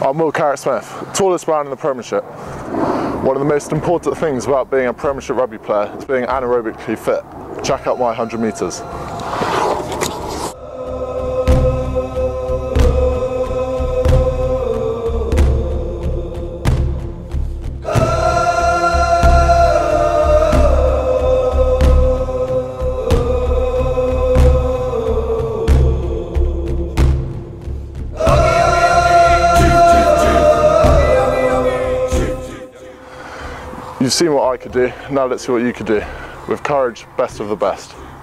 I'm Carrick-Smith, tallest man in the Premiership. One of the most important things about being a Premiership rugby player is being anaerobically fit. Check out my 100 metres. You've seen what I could do, now let's see what you could do. With courage, best of the best.